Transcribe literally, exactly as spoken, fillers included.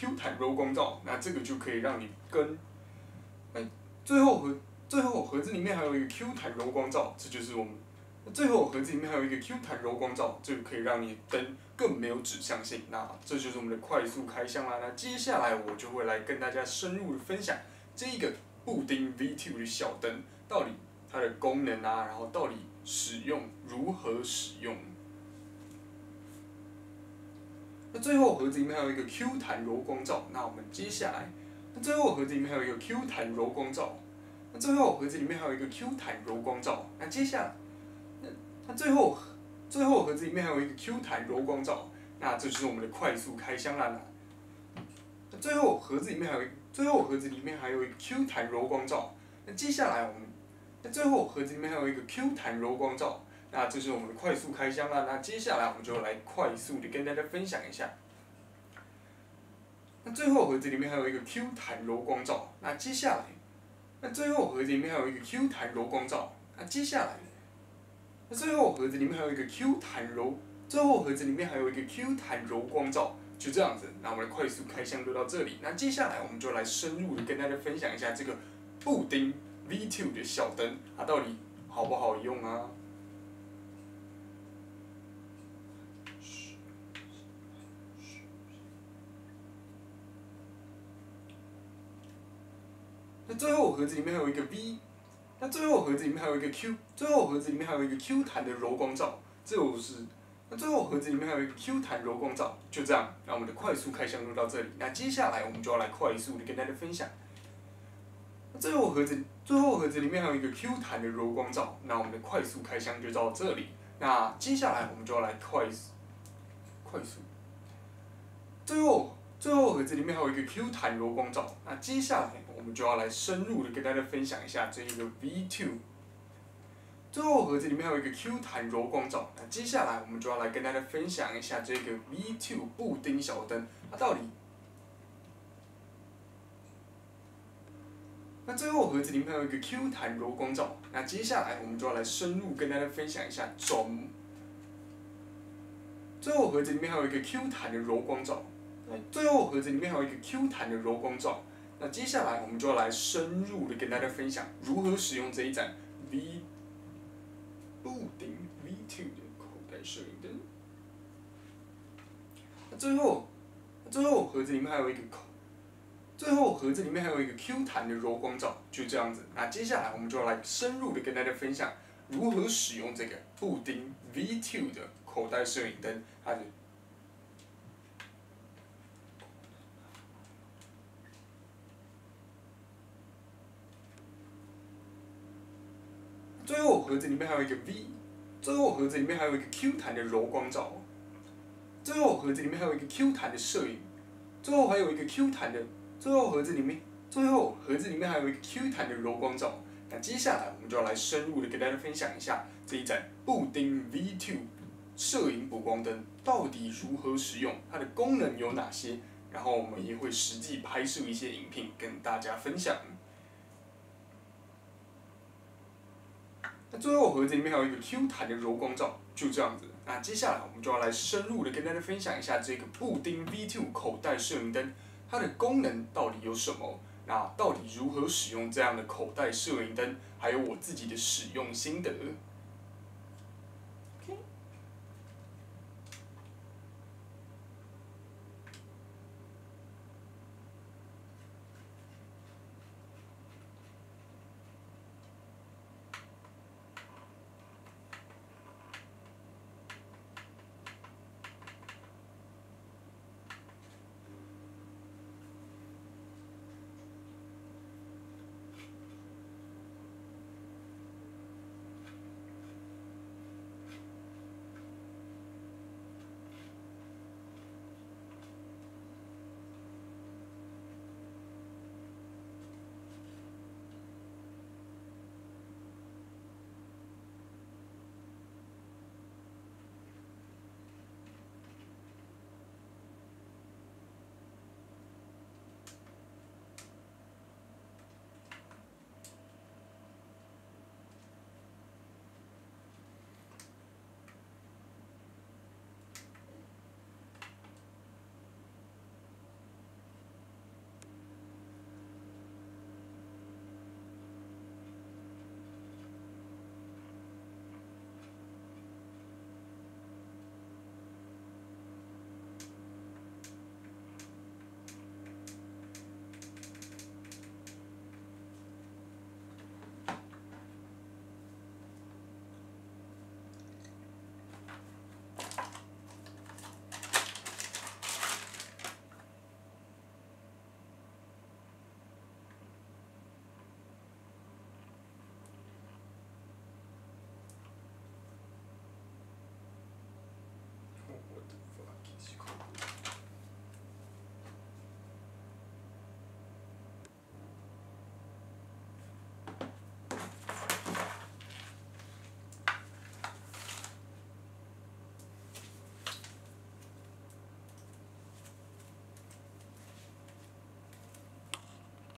Q 弹柔光罩，那这个就可以让你跟，哎，最后盒最后盒子里面还有一个 Q 弹柔光罩，这就是我们。最后盒子里面还有一个 Q 弹柔光罩，这个可以让你灯更没有指向性。那这就是我们的快速开箱啦。那接下来我就会来跟大家深入的分享这一个布丁 V 二 的小灯到底它的功能啊，然后到底使用如何使用。那最后盒子里面还有一个 Q 弹柔光罩，那我们接下来，那最后盒子里面还有一个 Q 弹柔光罩，那最后盒子里面还有一个 Q 弹柔光罩，那接下来。那最后，最后盒子里面还有一个 Q 弹柔光罩，那这就是我们的快速开箱啦。那最后盒子里面还有一，最后盒子里面还有一个 Q 弹柔光罩。那接下来我们，那最后盒子里面还有一个 Q 弹柔光罩，那这是我们的快速开箱啦。那接下来我们就来快速的跟大家分享一下。那最后盒子里面还有一个 Q 弹柔光罩，那接下来，那最后盒子里面还有一个 Q 弹柔光罩，那接下来。那最后盒子里面还有一个 Q 弹柔，最后盒子里面还有一个 Q 弹柔光罩，就这样子。那我们的快速开箱就到这里。那接下来我们就来深入的跟大家分享一下这个布丁 V 二 的小灯，它到底好不好用啊？那最后盒子里面还有一个 V。那最后盒子里面还有一个 Q， 最后盒子里面还有一个 Q 弹的柔光罩，这就是那最后盒子里面还有一个 Q 弹柔光罩，就这样，那我们的快速开箱就到这里。那接下来我们就要来快速的跟大家分享。那最后盒子最后盒子里面还有一个 Q 弹的柔光罩，那我们的快速开箱就到这里。那接下来我们就要来快速快速，最后。最后盒子里面还有一个 Q 弹柔光罩，那接下来我们就要来深入的跟大家分享一下这一个 V 二。最后盒子里面还有一个 Q 弹柔光罩，那接下来我们就要来跟大家分享一下这个 V 二 布丁小灯，它到底。那最后盒子里面还有一个 Q 弹柔光罩，那接下来我们就要来深入跟大家分享一下中。最后盒子里面还有一个 Q 弹的柔光罩。最后盒子里面还有一个 Q 弹的柔光罩，那接下来我们就要来深入的跟大家分享如何使用这一盏 V 布丁 V 二 的口袋摄影灯。那最后，最后盒子里面还有一个口，最后盒子里面还有一个 Q 弹的柔光罩，就这样子。那接下来我们就要来深入的跟大家分享如何使用这个布丁 V 二 的口袋摄影灯，它的。最后盒子里面还有一个 V， 最后盒子里面还有一个 Q 弹的柔光罩，最后盒子里面还有一个 Q 弹的摄影，最后还有一个 Q 弹的，最后盒子里面，最后盒子里面还有一个 Q 弹的柔光罩。那接下来我们就要来深入的跟大家分享一下这一盏布丁 V 二 摄影补光灯到底如何使用，它的功能有哪些，然后我们也会实际拍摄一些影片跟大家分享。那最后盒子里面还有一个 Q 弹的柔光罩，就这样子。那接下来我们就要来深入的跟大家分享一下这个布丁 V 二 口袋摄影灯，它的功能到底有什么？那到底如何使用这样的口袋摄影灯？还有我自己的使用心得。